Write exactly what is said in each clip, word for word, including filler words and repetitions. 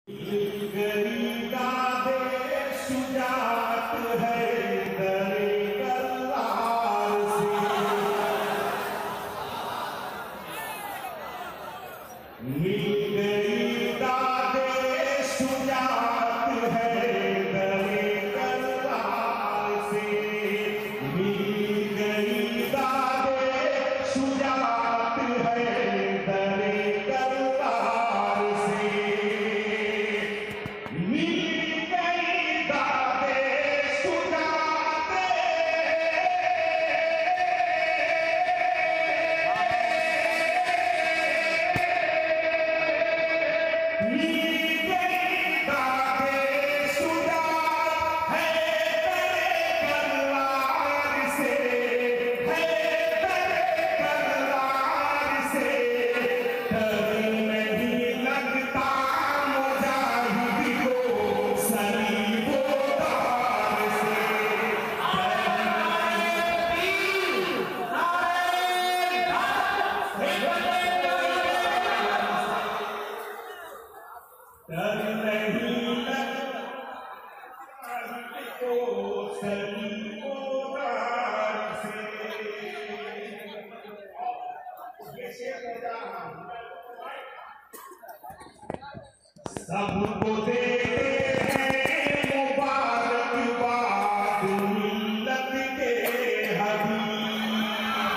सबको देते हैं मुबारकबाद मिल्लत के हबीब,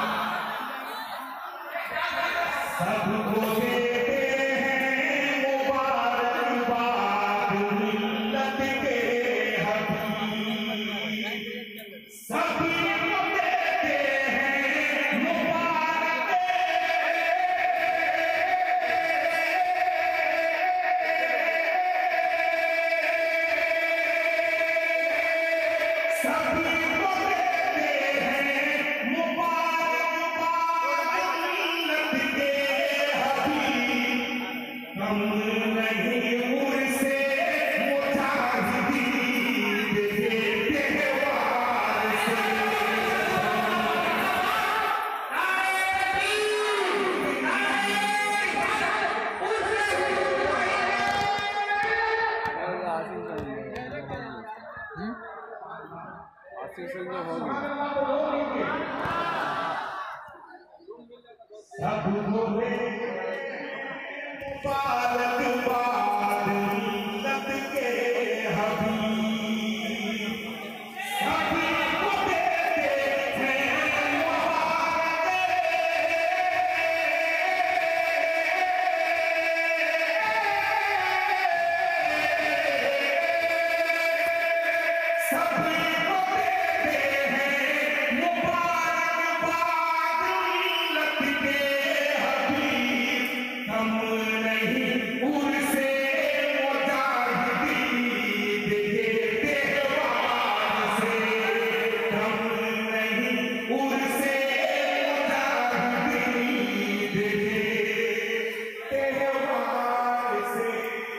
सबको देते हैं मुबारकबाद मिल्लत के हबीब, सभी को देते हैं मुबारक सब बोले मुबारकबाद मिल्लत के हबीब, सभी को देते हैं मुबारक, सभी को देते हैं मुबारकबाद मिल्लत के हबीब, हम नहीं उनसे मुजाहिदीन देते वार से, हम नहीं उनसे मुजाहिदीन देते वार से।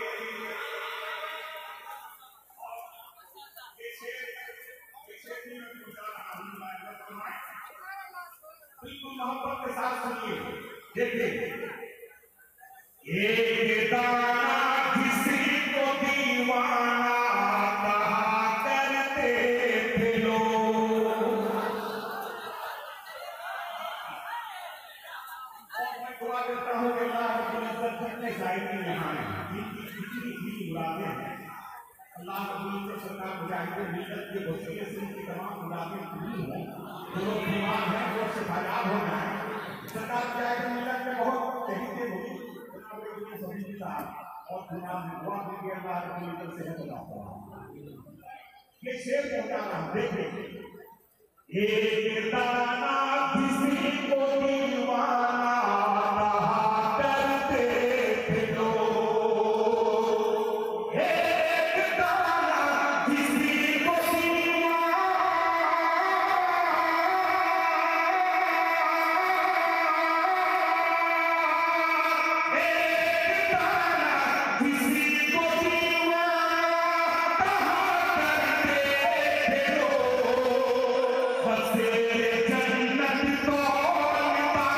बिल्कुल मोहब्बत के साथ सुनिए, देखिए एक दाना किसी को दीवाना कहा करते थे लोग। मैं दुआ करता हूँ कि अल्लाह रब्बुल इज्जत जितने शायरी यहाँ हैं, जिनकी जितनी भी मुरादें हैं, अल्लाह रब्बुल इज्जत सरकार मुजाहिदे मिल्लत के वसीले से उनकी तमाम मुरादें पूरी हों। जो लोग बीमार हैं वो शिफायाब हो जाए। सरकार मुजाहिदे मिल्लत में बहुत शहीदें हुई और दुआ में दुआ देंगे अल्लाह रब्बुल इज्जत से बता। ये शेर पहुंचा रहा हूं, देखिए एक दाना किसी को दीवाना कहा करते थे लोग, एक दाना किसी को दीवाना, एक दाना किसी को दीवाना कहा करते थे लोग, बसे जन्नत को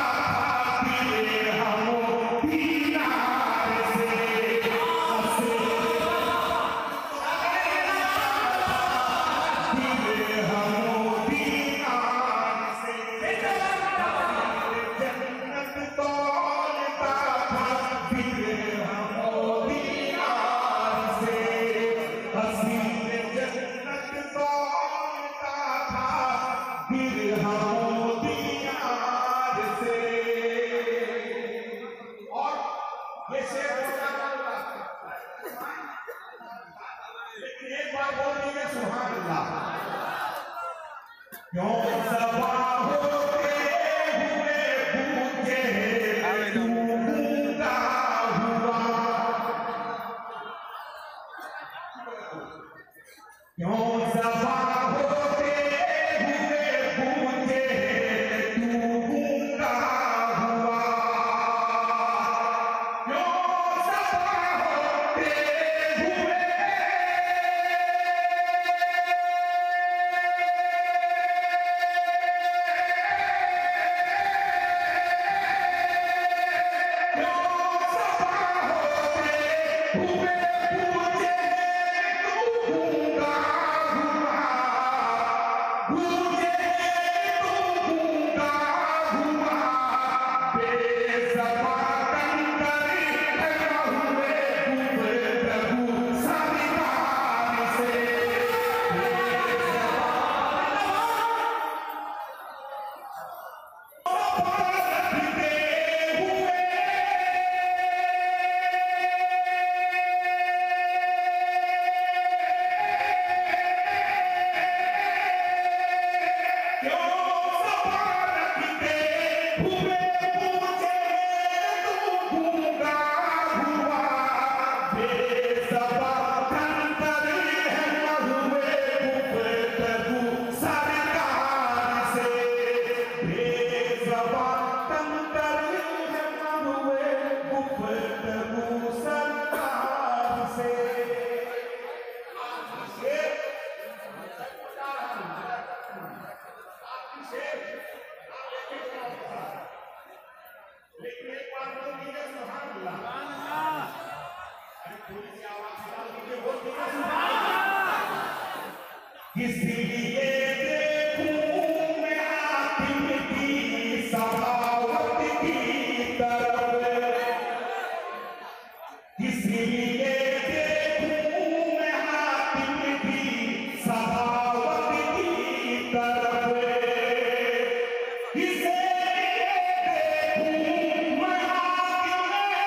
एक बार बोल दीजिए सुभान अल्लाह। क्यों सफा होते हुए पूछे तू गूंगा हुआ, क्यों सफा होते हुए पूछे तू गूंगा हुआ, क्यों सफा होते हुए इसलिए देखूं मैं हातिम की सखावत की तरफ, इसलिए देखूं मैं हातिम की सखावत की तरफ, इसे देखूं मैं हातिम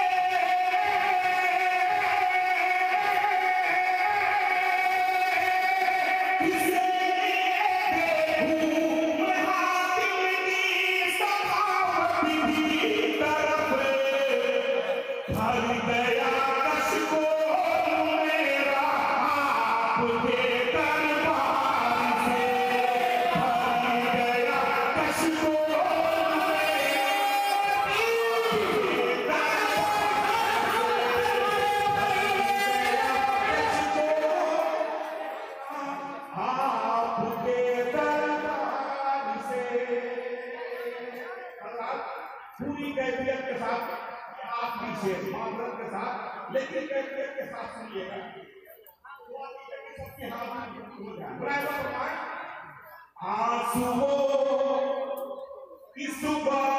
पूरी कैफियत के साथ आप पीछे मामले के साथ, लेकिन कैफियत के साथ सुनिएगा। सबके हाथ में हो जाए आंसुओं की सुबह